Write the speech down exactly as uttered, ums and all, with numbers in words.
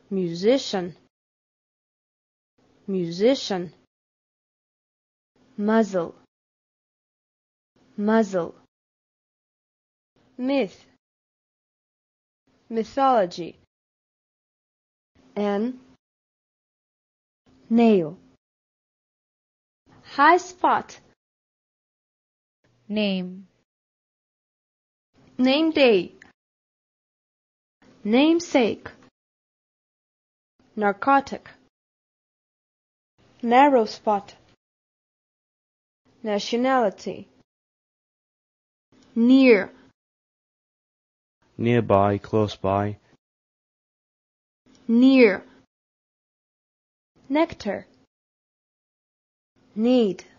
musician, musician. Muzzle, muzzle. Myth, mythology. N, nail. High spot, name, name day, namesake. Narcotic, narrow spot. Nationality, near, nearby, close by. near. Nectar, need.